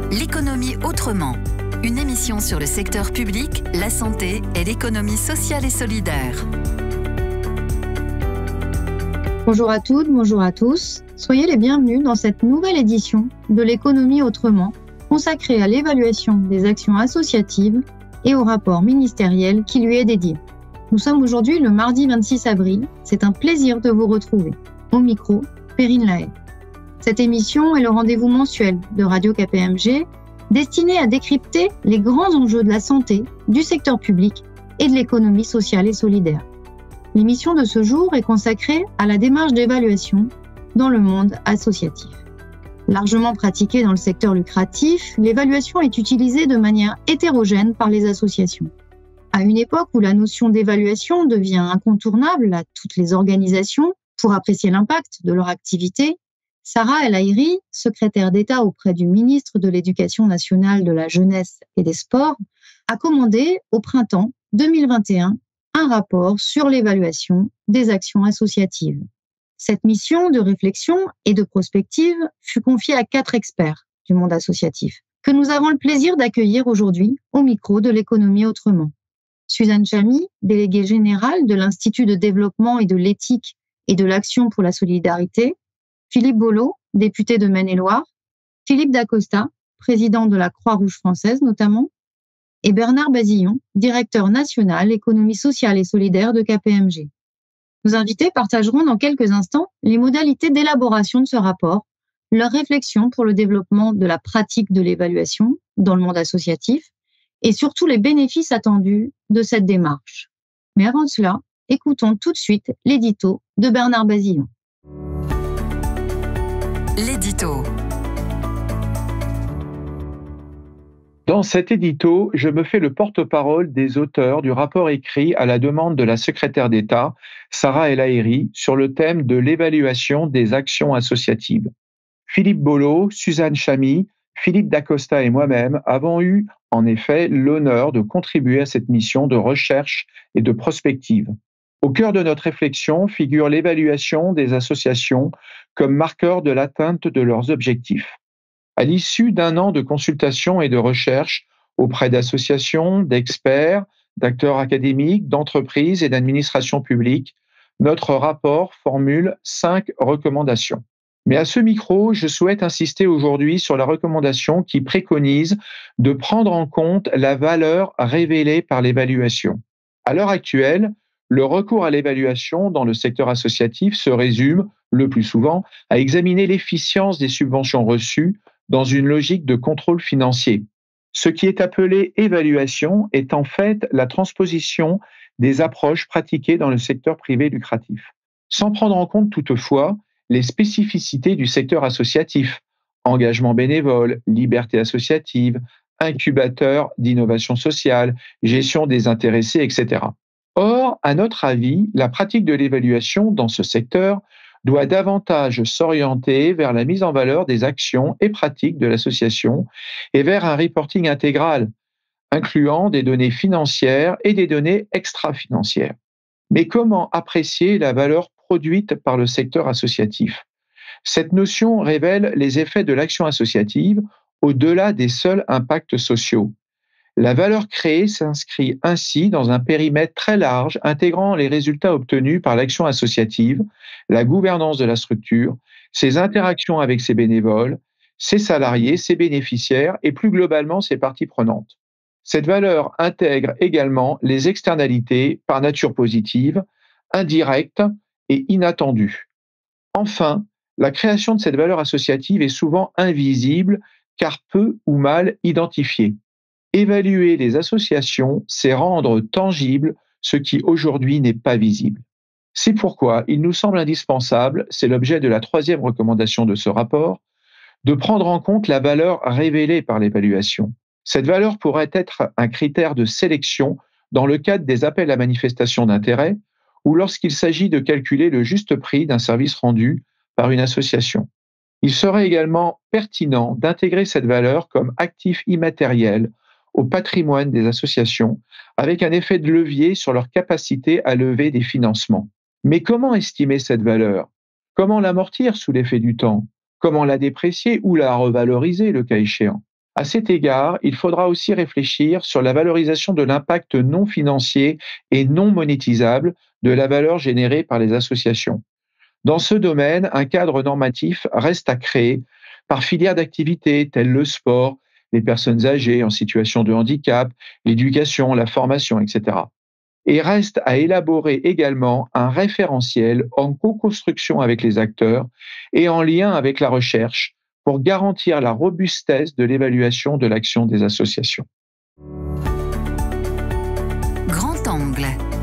L'économie autrement, une émission sur le secteur public, la santé et l'économie sociale et solidaire. Bonjour à toutes, bonjour à tous. Soyez les bienvenus dans cette nouvelle édition de l'économie autrement, consacrée à l'évaluation des actions associatives et au rapport ministériel qui lui est dédié. Nous sommes aujourd'hui le mardi 26 avril. C'est un plaisir de vous retrouver. Au micro, Perrine Lahaye. Cette émission est le rendez-vous mensuel de Radio KPMG, destiné à décrypter les grands enjeux de la santé, du secteur public et de l'économie sociale et solidaire. L'émission de ce jour est consacrée à la démarche d'évaluation dans le monde associatif. Largement pratiquée dans le secteur lucratif, l'évaluation est utilisée de manière hétérogène par les associations. À une époque où la notion d'évaluation devient incontournable à toutes les organisations pour apprécier l'impact de leur activité, Sarah El Haïry, secrétaire d'État auprès du ministre de l'Éducation nationale, de la jeunesse et des sports, a commandé au printemps 2021 un rapport sur l'évaluation des actions associatives. Cette mission de réflexion et de prospective fut confiée à 4 experts du monde associatif, que nous avons le plaisir d'accueillir aujourd'hui au micro de l'économie autrement. Suzanne Chamy, déléguée générale de l'Institut de développement et de l'éthique et de l'action pour la solidarité, Philippe Bolo, député de Maine-et-Loire, Philippe Dacosta, président de la Croix-Rouge française notamment, et Bernard Bazillon, directeur national économie sociale et solidaire de KPMG. Nos invités partageront dans quelques instants les modalités d'élaboration de ce rapport, leurs réflexions pour le développement de la pratique de l'évaluation dans le monde associatif et surtout les bénéfices attendus de cette démarche. Mais avant cela, écoutons tout de suite l'édito de Bernard Bazillon. L'édito. Dans cet édito, je me fais le porte-parole des auteurs du rapport écrit à la demande de la secrétaire d'État, Sarah El Haïry, sur le thème de l'évaluation des actions associatives. Philippe Bolo, Suzanne Chamy, Philippe Dacosta et moi-même avons eu, en effet, l'honneur de contribuer à cette mission de recherche et de prospective. Au cœur de notre réflexion figure l'évaluation des associations comme marqueur de l'atteinte de leurs objectifs. À l'issue d'un an de consultation et de recherche auprès d'associations, d'experts, d'acteurs académiques, d'entreprises et d'administrations publiques, notre rapport formule 5 recommandations. Mais à ce micro, je souhaite insister aujourd'hui sur la recommandation qui préconise de prendre en compte la valeur révélée par l'évaluation. À l'heure actuelle, le recours à l'évaluation dans le secteur associatif se résume, le plus souvent, à examiner l'efficience des subventions reçues dans une logique de contrôle financier. Ce qui est appelé évaluation est en fait la transposition des approches pratiquées dans le secteur privé lucratif, sans prendre en compte toutefois les spécificités du secteur associatif, engagement bénévole, liberté associative, incubateur d'innovation sociale, gestion des intéressés, etc. Or, à notre avis, la pratique de l'évaluation dans ce secteur doit davantage s'orienter vers la mise en valeur des actions et pratiques de l'association et vers un reporting intégral, incluant des données financières et des données extra-financières. Mais comment apprécier la valeur produite par le secteur associatif ? Cette notion révèle les effets de l'action associative au-delà des seuls impacts sociaux. La valeur créée s'inscrit ainsi dans un périmètre très large intégrant les résultats obtenus par l'action associative, la gouvernance de la structure, ses interactions avec ses bénévoles, ses salariés, ses bénéficiaires et plus globalement ses parties prenantes. Cette valeur intègre également les externalités par nature positive, indirectes et inattendues. Enfin, la création de cette valeur associative est souvent invisible car peu ou mal identifiée. Évaluer les associations, c'est rendre tangible ce qui aujourd'hui n'est pas visible. C'est pourquoi il nous semble indispensable, c'est l'objet de la 3e recommandation de ce rapport, de prendre en compte la valeur révélée par l'évaluation. Cette valeur pourrait être un critère de sélection dans le cadre des appels à manifestation d'intérêt ou lorsqu'il s'agit de calculer le juste prix d'un service rendu par une association. Il serait également pertinent d'intégrer cette valeur comme actif immatériel au patrimoine des associations, avec un effet de levier sur leur capacité à lever des financements. Mais comment estimer cette valeur ? Comment l'amortir sous l'effet du temps ? Comment la déprécier ou la revaloriser le cas échéant ? À cet égard, il faudra aussi réfléchir sur la valorisation de l'impact non financier et non monétisable de la valeur générée par les associations. Dans ce domaine, un cadre normatif reste à créer par filière d'activités telles le sport, les personnes âgées en situation de handicap, l'éducation, la formation, etc. Et reste à élaborer également un référentiel en co-construction avec les acteurs et en lien avec la recherche pour garantir la robustesse de l'évaluation de l'action des associations. Grand angle.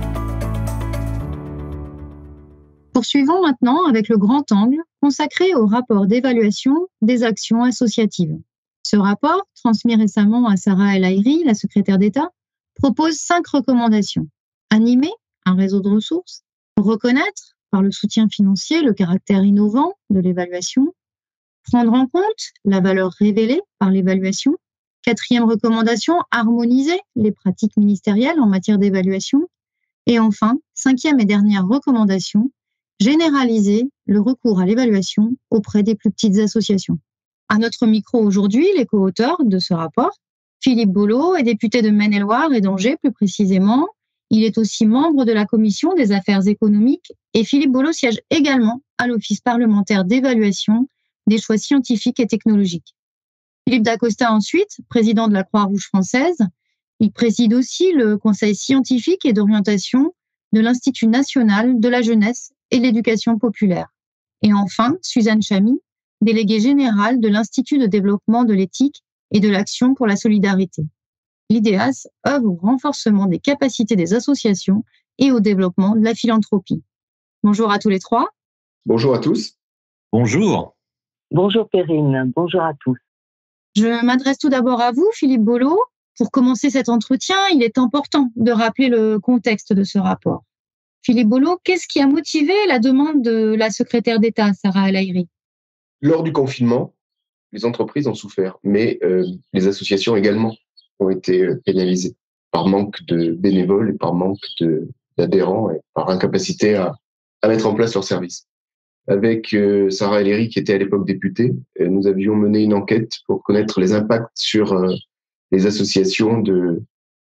Poursuivons maintenant avec le grand angle consacré au rapport d'évaluation des actions associatives. Ce rapport, transmis récemment à Sarah El Haïry, la secrétaire d'État, propose 5 recommandations. Animer un réseau de ressources, reconnaître par le soutien financier le caractère innovant de l'évaluation, prendre en compte la valeur révélée par l'évaluation. 4e recommandation, harmoniser les pratiques ministérielles en matière d'évaluation. Et enfin, 5e et dernière recommandation, généraliser le recours à l'évaluation auprès des plus petites associations. À notre micro aujourd'hui, les co-auteurs de ce rapport, Philippe Bolo est député de Maine-et-Loire et d'Angers plus précisément. Il est aussi membre de la commission des affaires économiques et Philippe Bolo siège également à l'Office parlementaire d'évaluation des choix scientifiques et technologiques. Philippe Dacosta ensuite, président de la Croix-Rouge française. Il préside aussi le conseil scientifique et d'orientation de l'Institut national de la jeunesse et de l'éducation populaire. Et enfin, Suzanne Chamy, déléguée générale de l'Institut de développement de l'éthique et de l'action pour la solidarité. L'IDEAS œuvre au renforcement des capacités des associations et au développement de la philanthropie. Bonjour à tous les trois. Bonjour à tous. Bonjour. Bonjour Perrine, bonjour à tous. Je m'adresse tout d'abord à vous, Philippe Bolo. Pour commencer cet entretien, il est important de rappeler le contexte de ce rapport. Philippe Bolo, qu'est-ce qui a motivé la demande de la secrétaire d'État, Sarah El Haïry ? Lors du confinement, les entreprises ont souffert, mais les associations également ont été pénalisées par manque de bénévoles et par manque d'adhérents et par incapacité à mettre en place leurs services. Avec Sarah El Haïry, qui était à l'époque députée, nous avions mené une enquête pour connaître les impacts sur les associations de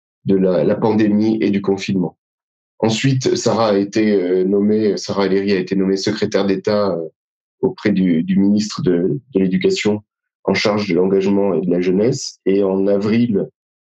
la pandémie et du confinement. Ensuite, Sarah El Haïry a été nommée secrétaire d'État auprès du ministre de l'Éducation en charge de l'engagement et de la jeunesse. Et en avril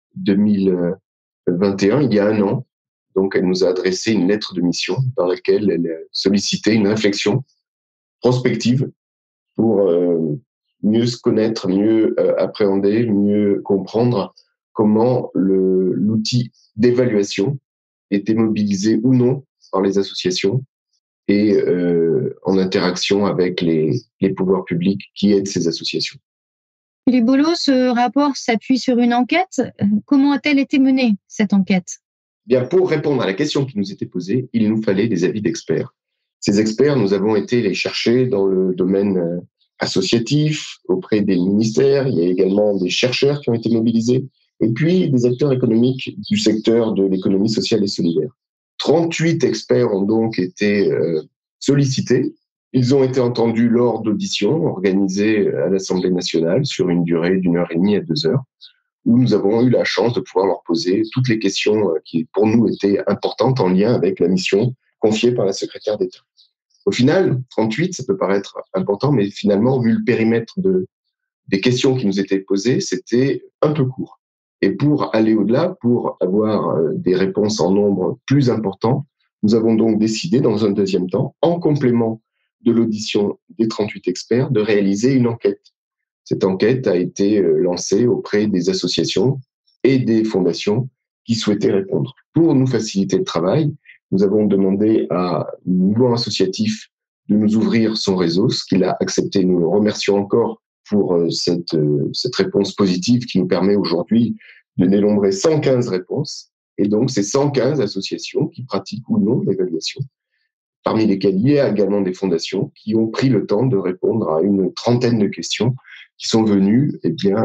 2021, il y a un an, donc elle nous a adressé une lettre de mission dans laquelle elle sollicitait une réflexion prospective pour mieux se connaître, mieux appréhender, mieux comprendre comment l'outil d'évaluation était mobilisé ou non par les associations et en interaction avec les pouvoirs publics qui aident ces associations. Philippe Bolo, ce rapport s'appuie sur une enquête. Comment a-t-elle été menée, cette enquête ? Bien, pour répondre à la question qui nous était posée, il nous fallait des avis d'experts. Ces experts, nous avons été les chercher dans le domaine associatif, auprès des ministères. Il y a également des chercheurs qui ont été mobilisés, et puis des acteurs économiques du secteur de l'économie sociale et solidaire. 38 experts ont donc été sollicités. Ils ont été entendus lors d'auditions organisées à l'Assemblée nationale sur une durée d'1h30 à 2 heures, où nous avons eu la chance de pouvoir leur poser toutes les questions qui, pour nous, étaient importantes en lien avec la mission confiée par la secrétaire d'État. Au final, 38, ça peut paraître important, mais finalement, vu le périmètre des questions qui nous étaient posées, c'était un peu court. Et pour aller au-delà, pour avoir des réponses en nombre plus important, nous avons donc décidé, dans un deuxième temps, en complément de l'audition des 38 experts, de réaliser une enquête. Cette enquête a été lancée auprès des associations et des fondations qui souhaitaient répondre. Pour nous faciliter le travail, nous avons demandé à Mouvement Associatif de nous ouvrir son réseau, ce qu'il a accepté. Nous le remercions encore pour cette réponse positive qui nous permet aujourd'hui de dénombrer 115 réponses. Et donc, c'est 115 associations qui pratiquent ou non l'évaluation, parmi lesquelles il y a également des fondations qui ont pris le temps de répondre à une trentaine de questions qui sont venues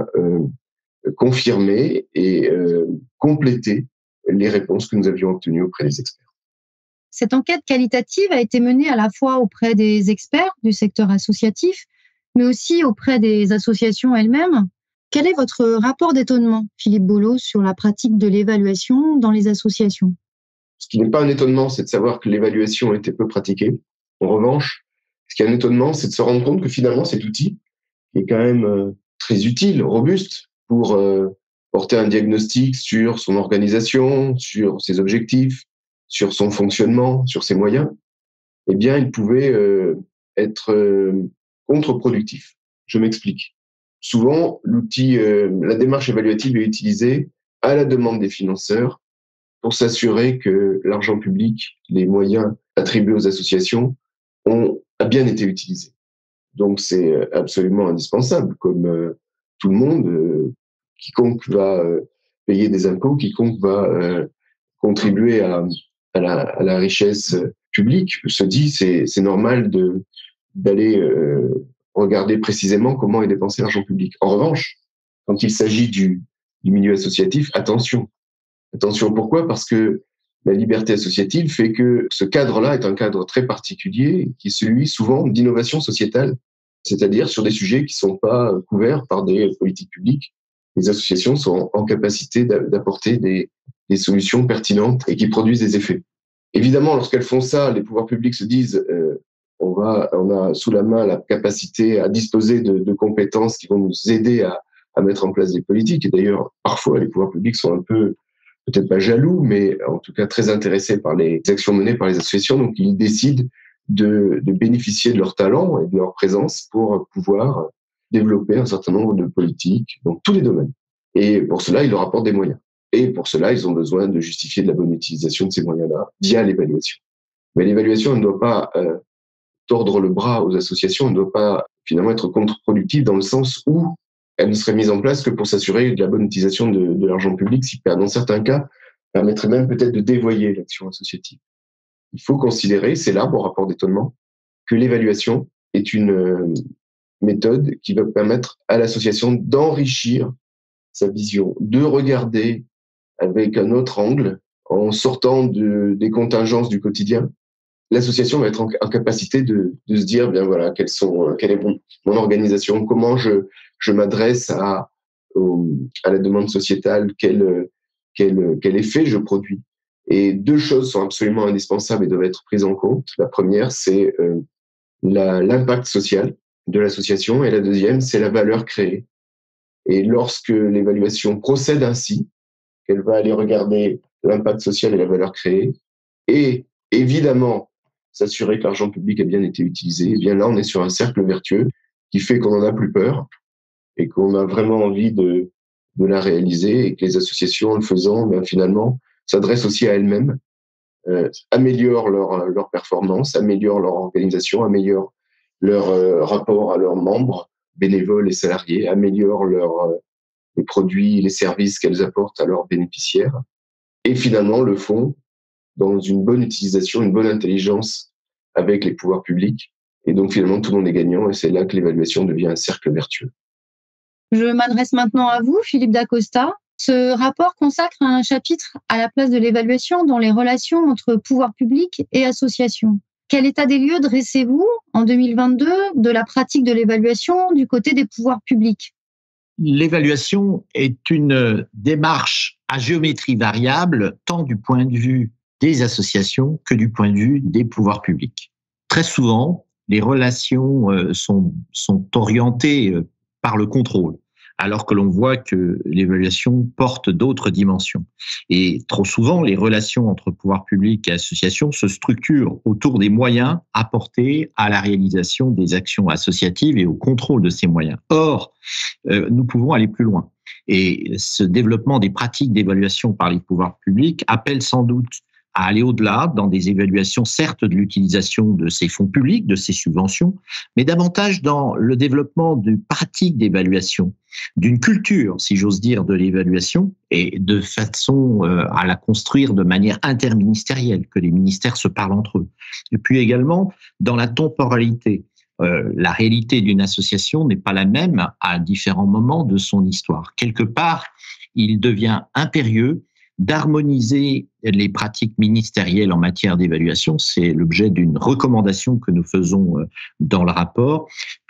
confirmer et compléter les réponses que nous avions obtenues auprès des experts. Cette enquête qualitative a été menée à la fois auprès des experts du secteur associatif, mais aussi auprès des associations elles-mêmes. Quel est votre rapport d'étonnement, Philippe Bolo, sur la pratique de l'évaluation dans les associations ? Ce qui n'est pas un étonnement, c'est de savoir que l'évaluation a été peu pratiquée. En revanche, ce qui est un étonnement, c'est de se rendre compte que finalement, cet outil est quand même très utile, robuste, pour porter un diagnostic sur son organisation, sur ses objectifs, sur son fonctionnement, sur ses moyens. Eh bien, il pouvait être contre-productif. Je m'explique. Souvent, la démarche évaluative est utilisée à la demande des financeurs pour s'assurer que l'argent public, les moyens attribués aux associations a bien été utilisés. Donc, c'est absolument indispensable, comme tout le monde, quiconque va payer des impôts, quiconque va contribuer à la richesse publique, se dit c'est normal d'aller regarder précisément comment est dépensé l'argent public. En revanche, quand il s'agit du milieu associatif, attention. Attention, pourquoi ? Parce que la liberté associative fait que ce cadre-là est un cadre très particulier qui est celui souvent d'innovation sociétale, c'est-à-dire sur des sujets qui ne sont pas couverts par des politiques publiques. Les associations sont en capacité d'apporter des solutions pertinentes et qui produisent des effets. Évidemment, lorsqu'elles font ça, les pouvoirs publics se disent on a sous la main la capacité à disposer de compétences qui vont nous aider à mettre en place des politiques. Et d'ailleurs, parfois, les pouvoirs publics sont un peu, peut-être pas jaloux, mais en tout cas très intéressés par les actions menées par les associations. Donc, ils décident de bénéficier de leur talent et de leur présence pour pouvoir développer un certain nombre de politiques dans tous les domaines. Et pour cela, ils leur apportent des moyens. Et pour cela, ils ont besoin de justifier de la bonne utilisation de ces moyens-là via l'évaluation. Mais l'évaluation ne doit pas tordre le bras aux associations, elle ne doit pas finalement être contre-productive dans le sens où elle ne serait mise en place que pour s'assurer de la bonne utilisation de l'argent public, qui, dans certains cas, permettrait même peut-être de dévoyer l'action associative. Il faut considérer, c'est là mon rapport d'étonnement, que l'évaluation est une méthode qui va permettre à l'association d'enrichir sa vision, de regarder avec un autre angle, en sortant des contingences du quotidien. L'association va être en capacité de se dire, bien voilà, quelle est mon organisation, comment je m'adresse à la demande sociétale, quel effet je produis. Et deux choses sont absolument indispensables et doivent être prises en compte. La première, c'est l'impact social de l'association, et la deuxième, c'est la valeur créée. Et lorsque l'évaluation procède ainsi, qu'elle va aller regarder l'impact social et la valeur créée, et évidemment s'assurer que l'argent public a bien été utilisé, eh bien là, on est sur un cercle vertueux qui fait qu'on n'en a plus peur et qu'on a vraiment envie de la réaliser, et que les associations, en le faisant, bien, finalement, s'adressent aussi à elles-mêmes, améliorent leur performance, améliorent leur organisation, améliorent leur rapport à leurs membres, bénévoles et salariés, améliorent les produits, les services qu'elles apportent à leurs bénéficiaires, et finalement le font dans une bonne utilisation, une bonne intelligence avec les pouvoirs publics. Et donc finalement, tout le monde est gagnant, et c'est là que l'évaluation devient un cercle vertueux. Je m'adresse maintenant à vous, Philippe Dacosta. Ce rapport consacre un chapitre à la place de l'évaluation dans les relations entre pouvoirs publics et associations. Quel état des lieux dressez-vous en 2022 de la pratique de l'évaluation du côté des pouvoirs publics ? L'évaluation est une démarche à géométrie variable, tant du point de vue des associations que du point de vue des pouvoirs publics. Très souvent, les relations sont orientées par le contrôle, alors que l'on voit que l'évaluation porte d'autres dimensions. Et trop souvent, les relations entre pouvoir public et associations se structurent autour des moyens apportés à la réalisation des actions associatives et au contrôle de ces moyens. Or, nous pouvons aller plus loin. Et ce développement des pratiques d'évaluation par les pouvoirs publics appelle sans doute à aller au-delà dans des évaluations, certes, de l'utilisation de ces fonds publics, de ces subventions, mais davantage dans le développement de pratiques d'évaluation, d'une culture, si j'ose dire, de l'évaluation, et de façon à la construire de manière interministérielle, que les ministères se parlent entre eux. Et puis également, dans la temporalité. La réalité d'une association n'est pas la même à différents moments de son histoire. Quelque part, il devient impérieux d'harmoniser les pratiques ministérielles en matière d'évaluation. C'est l'objet d'une recommandation que nous faisons dans le rapport,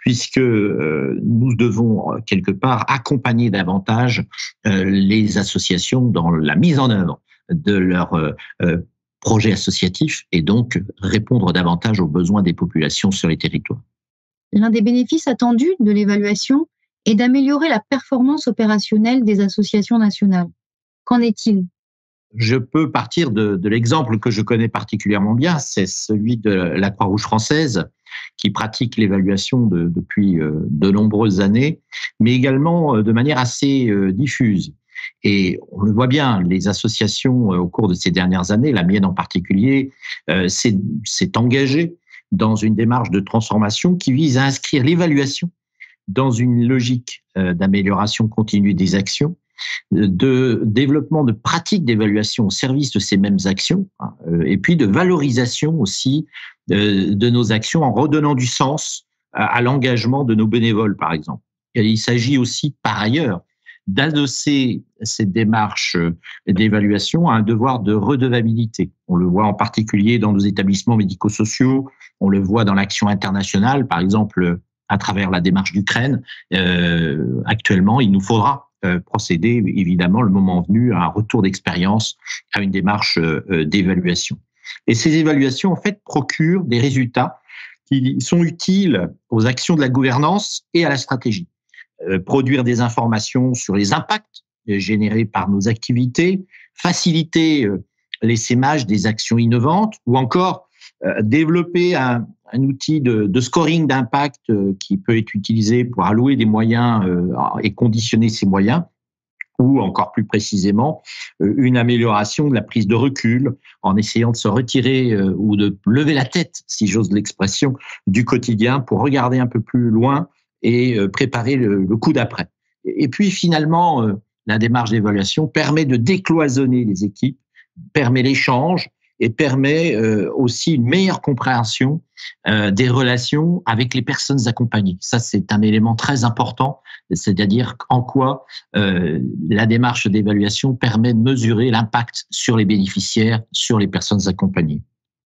puisque nous devons quelque part accompagner davantage les associations dans la mise en œuvre de leurs projets associatifs et donc répondre davantage aux besoins des populations sur les territoires. L'un des bénéfices attendus de l'évaluation est d'améliorer la performance opérationnelle des associations nationales. Qu'en est-il ? Je peux partir de l'exemple que je connais particulièrement bien, c'est celui de la Croix-Rouge française, qui pratique l'évaluation depuis de nombreuses années, mais également de manière assez diffuse. Et on le voit bien, les associations au cours de ces dernières années, la mienne en particulier, s'est engagée dans une démarche de transformation qui vise à inscrire l'évaluation dans une logique d'amélioration continue des actions, de développement de pratiques d'évaluation au service de ces mêmes actions, et puis de valorisation aussi de nos actions en redonnant du sens à l'engagement de nos bénévoles, par exemple. Et il s'agit aussi, par ailleurs, d'adosser cette démarche d'évaluation à un devoir de redevabilité. On le voit en particulier dans nos établissements médico-sociaux, on le voit dans l'action internationale, par exemple à travers la démarche d'Ukraine. Actuellement, il nous faudra procéder, évidemment, le moment venu, à un retour d'expérience, à une démarche d'évaluation. Et ces évaluations, en fait, procurent des résultats qui sont utiles aux actions de la gouvernance et à la stratégie. Produire des informations sur les impacts générés par nos activités, faciliter l'essaimage des actions innovantes ou encore développer un outil de scoring d'impact qui peut être utilisé pour allouer des moyens et conditionner ces moyens, ou encore plus précisément une amélioration de la prise de recul en essayant de se retirer ou de lever la tête, si j'ose l'expression, du quotidien pour regarder un peu plus loin et préparer le coup d'après. Et puis finalement, la démarche d'évaluation permet de décloisonner les équipes, permet l'échange et permet aussi une meilleure compréhension des relations avec les personnes accompagnées. Ça, c'est un élément très important, c'est-à-dire en quoi la démarche d'évaluation permet de mesurer l'impact sur les bénéficiaires, sur les personnes accompagnées.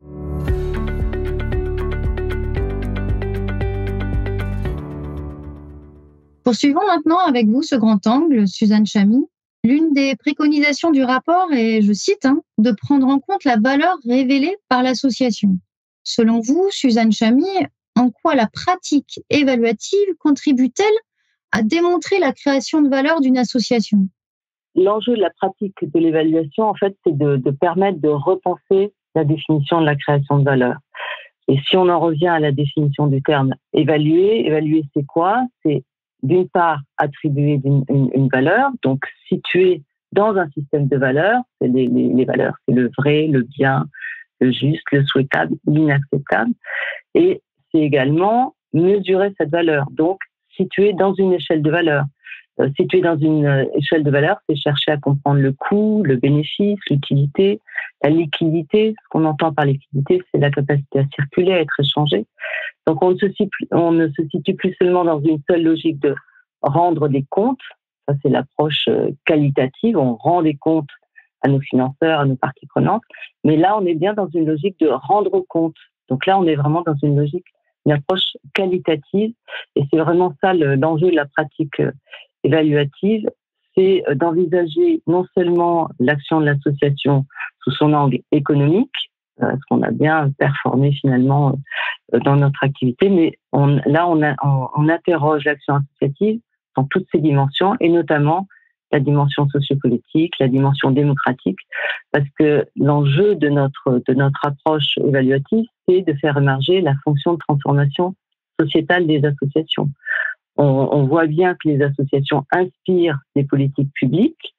Poursuivons maintenant avec vous ce grand angle, Suzanne Chamy. L'une des préconisations du rapport est, je cite, de prendre en compte la valeur révélée par l'association. Selon vous, Suzanne Chamy, en quoi la pratique évaluative contribue-t-elle à démontrer la création de valeur d'une association ? L'enjeu de la pratique de l'évaluation, en fait, c'est de permettre de repenser la définition de la création de valeur. Et si on en revient à la définition du terme évaluer c'est quoi ? C'est d'une part, attribuer une valeur, donc situer dans un système de valeurs, c'est les valeurs, c'est le vrai, le bien, le juste, le souhaitable, l'inacceptable, et c'est également mesurer cette valeur, donc situer dans une échelle de valeurs. Situer dans une échelle de valeurs, c'est chercher à comprendre le coût, le bénéfice, l'utilité, la liquidité. Ce qu'on entend par liquidité, c'est la capacité à circuler, à être échangé. Donc, on ne se situe plus seulement dans une seule logique de rendre des comptes. Ça, c'est l'approche qualitative. On rend des comptes à nos financeurs, à nos parties prenantes. Mais là, on est bien dans une logique de rendre compte. Donc là, on est vraiment dans une logique, une approche qualitative. Et c'est vraiment ça l'enjeu de la pratique évaluative. C'est d'envisager non seulement l'action de l'association sous son angle économique, ce qu'on a bien performé finalement dans notre activité, mais on interroge l'action associative dans toutes ses dimensions, et notamment la dimension sociopolitique, la dimension démocratique, parce que l'enjeu de notre approche évaluative, c'est de faire émerger la fonction de transformation sociétale des associations. On voit bien que les associations inspirent des politiques publiques,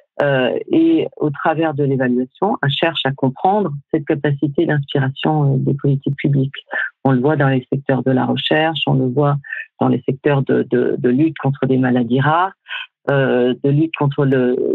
et au travers de l'évaluation, on cherche à comprendre cette capacité d'inspiration des politiques publiques. On le voit dans les secteurs de la recherche, on le voit dans les secteurs de lutte contre des maladies rares, de lutte contre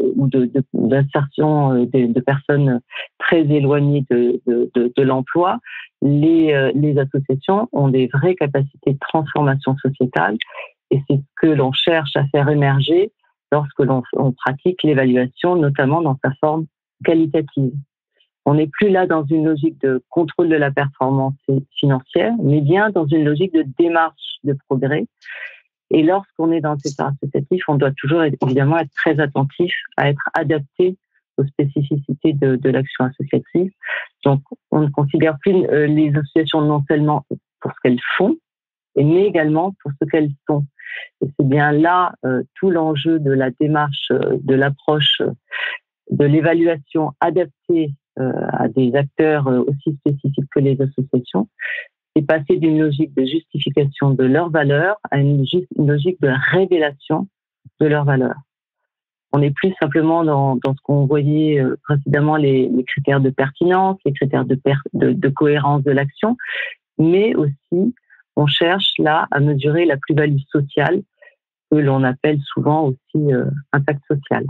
d'insertion de personnes très éloignées de l'emploi. Les associations ont des vraies capacités de transformation sociétale, et c'est ce que l'on cherche à faire émerger lorsque l'on pratique l'évaluation, notamment dans sa forme qualitative. On n'est plus là dans une logique de contrôle de la performance financière, mais bien dans une logique de démarche de progrès. Et lorsqu'on est dans le secteur associatif, on doit toujours évidemment être très attentif à être adapté aux spécificités de l'action associative. Donc, on ne considère plus les associations non seulement pour ce qu'elles font, mais également pour ce qu'elles sont. Et c'est bien là tout l'enjeu de la démarche, de l'approche, de l'évaluation adaptée à des acteurs aussi spécifiques que les associations. C'est passer d'une logique de justification de leurs valeurs à une logique de révélation de leurs valeurs. On n'est plus simplement dans ce qu'on voyait précédemment, les critères de pertinence, les critères de cohérence de l'action, mais aussi on cherche là à mesurer la plus-value sociale que l'on appelle souvent aussi impact social.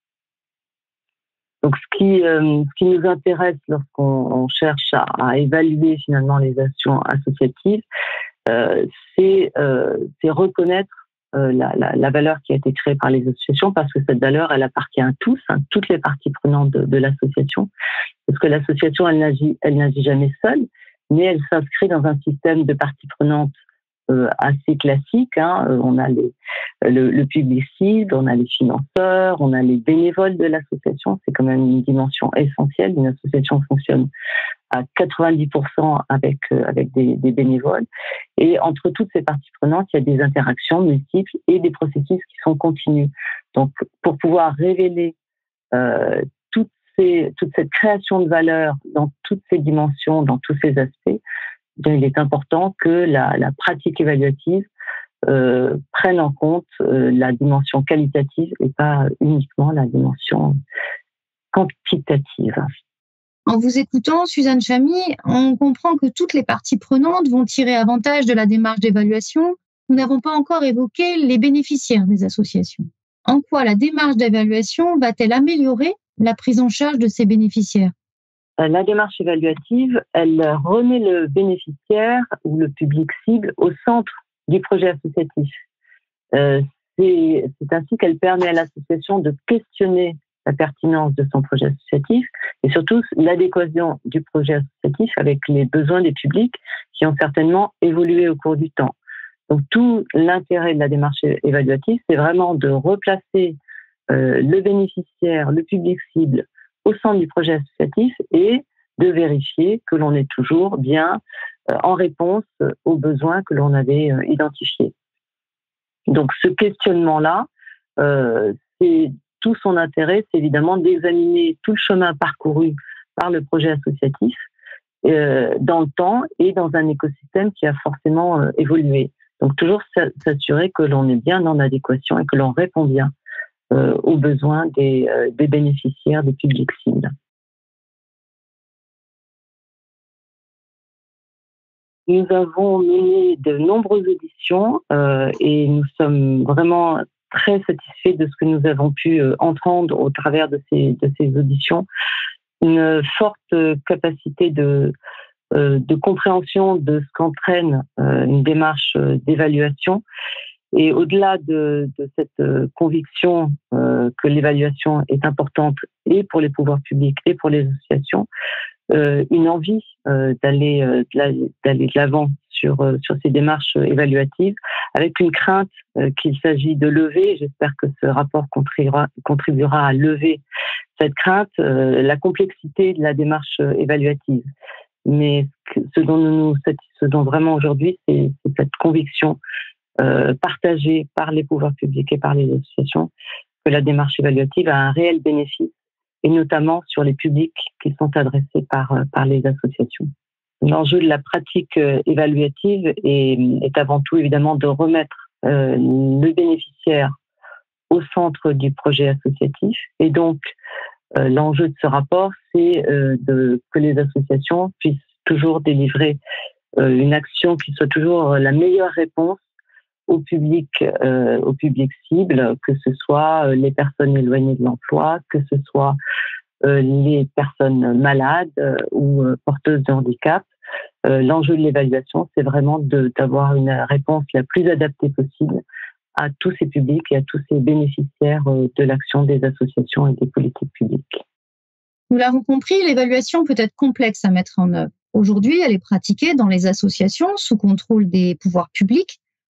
Donc, ce qui nous intéresse lorsqu'on cherche à évaluer finalement les actions associatives, c'est reconnaître la valeur qui a été créée par les associations, parce que cette valeur, elle appartient à tous, toutes les parties prenantes de l'association, parce que l'association, elle n'agit jamais seule, mais elle s'inscrit dans un système de parties prenantes assez classique. On a le public cible, on a les financeurs, on a les bénévoles de l'association. C'est quand même une dimension essentielle. Une association fonctionne à 90% avec des bénévoles. Et entre toutes ces parties prenantes, il y a des interactions multiples et des processus qui sont continus. Donc, pour pouvoir révéler toute cette création de valeur dans toutes ces dimensions, dans tous ces aspects, il est important que la pratique évaluative prenne en compte la dimension qualitative et pas uniquement la dimension quantitative. En vous écoutant, Suzanne Chamy, on comprend que toutes les parties prenantes vont tirer avantage de la démarche d'évaluation. Nous n'avons pas encore évoqué les bénéficiaires des associations. En quoi la démarche d'évaluation va-t-elle améliorer la prise en charge de ces bénéficiaires ? La démarche évaluative, elle remet le bénéficiaire ou le public cible au centre du projet associatif. C'est ainsi qu'elle permet à l'association de questionner la pertinence de son projet associatif et surtout l'adéquation du projet associatif avec les besoins des publics qui ont certainement évolué au cours du temps. Donc tout l'intérêt de la démarche évaluative, c'est vraiment de replacer le bénéficiaire, le public cible au centre du projet associatif et de vérifier que l'on est toujours bien en réponse aux besoins que l'on avait identifiés. Donc ce questionnement-là, c'est tout son intérêt, c'est évidemment d'examiner tout le chemin parcouru par le projet associatif dans le temps et dans un écosystème qui a forcément évolué. Donc toujours s'assurer que l'on est bien en adéquation et que l'on répond bien aux besoins des bénéficiaires, des publics cibles. Nous avons mené de nombreuses auditions et nous sommes vraiment très satisfaits de ce que nous avons pu entendre au travers de ces auditions. Une forte capacité de compréhension de ce qu'entraîne une démarche d'évaluation. Et au-delà de cette conviction que l'évaluation est importante et pour les pouvoirs publics et pour les associations, une envie d'aller de l'avant sur ces démarches évaluatives, avec une crainte qu'il s'agit de lever. J'espère que ce rapport contribuera à lever cette crainte, la complexité de la démarche évaluative. Mais ce dont nous nous satisfaisons vraiment aujourd'hui, c'est cette conviction partagée par les pouvoirs publics et par les associations que la démarche évaluative a un réel bénéfice, et notamment sur les publics qui sont adressés par les associations. L'enjeu de la pratique évaluative est avant tout évidemment de remettre le bénéficiaire au centre du projet associatif, et donc l'enjeu de ce rapport, c'est que les associations puissent toujours délivrer une action qui soit toujours la meilleure réponse au public cible, que ce soit les personnes éloignées de l'emploi, que ce soit les personnes malades ou porteuses de handicap. L'enjeu de l'évaluation, c'est vraiment d'avoir une réponse la plus adaptée possible à tous ces publics et à tous ces bénéficiaires de l'action des associations et des politiques publiques. Nous l'avons compris, l'évaluation peut être complexe à mettre en œuvre. Aujourd'hui, elle est pratiquée dans les associations sous contrôle des pouvoirs publics,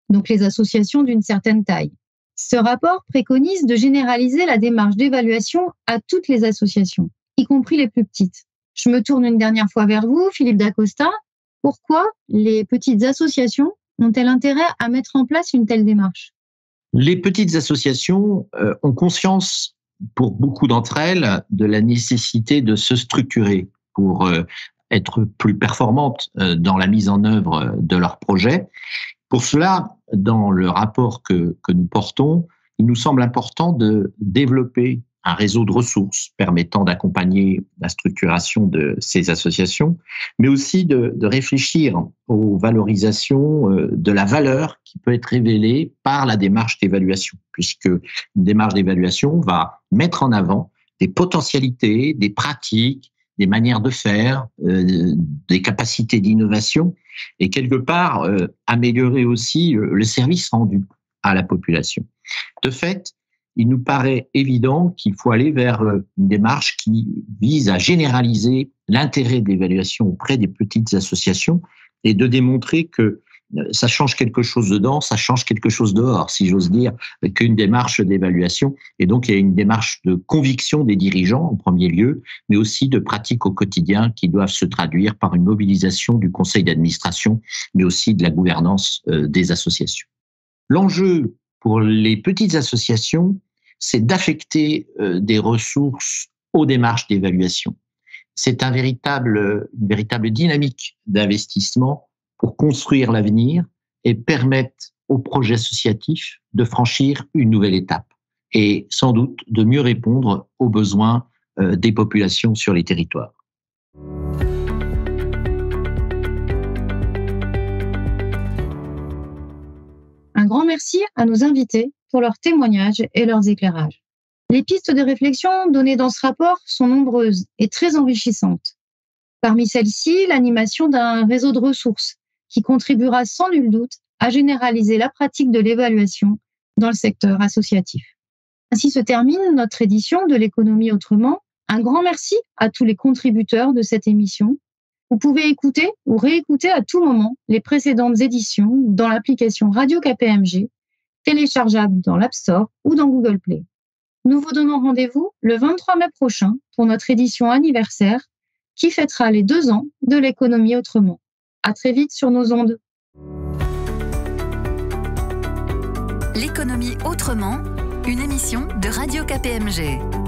donc les associations d'une certaine taille. Ce rapport préconise de généraliser la démarche d'évaluation à toutes les associations, y compris les plus petites. Je me tourne une dernière fois vers vous, Philippe Dacosta. Pourquoi les petites associations ont-elles intérêt à mettre en place une telle démarche ? Les petites associations ont conscience, pour beaucoup d'entre elles, de la nécessité de se structurer pour être plus performantes dans la mise en œuvre de leurs projets. Pour cela, dans le rapport que nous portons, il nous semble important de développer un réseau de ressources permettant d'accompagner la structuration de ces associations, mais aussi de réfléchir aux valorisations de la valeur qui peut être révélée par la démarche d'évaluation, puisque une démarche d'évaluation va mettre en avant des potentialités, des pratiques, des manières de faire, des capacités d'innovation et quelque part améliorer aussi le service rendu à la population. De fait, il nous paraît évident qu'il faut aller vers une démarche qui vise à généraliser l'intérêt de l'évaluation auprès des petites associations et de démontrer que ça change quelque chose dedans, ça change quelque chose dehors, si j'ose dire, qu'une démarche d'évaluation. Et donc, il y a une démarche de conviction des dirigeants en premier lieu, mais aussi de pratiques au quotidien qui doivent se traduire par une mobilisation du conseil d'administration, mais aussi de la gouvernance des associations. L'enjeu pour les petites associations, c'est d'affecter des ressources aux démarches d'évaluation. C'est une véritable dynamique d'investissement pour construire l'avenir et permettre aux projets associatifs de franchir une nouvelle étape et sans doute de mieux répondre aux besoins des populations sur les territoires. Un grand merci à nos invités pour leurs témoignages et leurs éclairages. Les pistes de réflexion données dans ce rapport sont nombreuses et très enrichissantes. Parmi celles-ci, l'animation d'un réseau de ressources qui contribuera sans nul doute à généraliser la pratique de l'évaluation dans le secteur associatif. Ainsi se termine notre édition de l'économie autrement. Un grand merci à tous les contributeurs de cette émission. Vous pouvez écouter ou réécouter à tout moment les précédentes éditions dans l'application Radio KPMG, téléchargeable dans l'App Store ou dans Google Play. Nous vous donnons rendez-vous le 23 mai prochain pour notre édition anniversaire qui fêtera les 2 ans de l'économie autrement. À très vite sur nos ondes. L'économie autrement, une émission de Radio KPMG.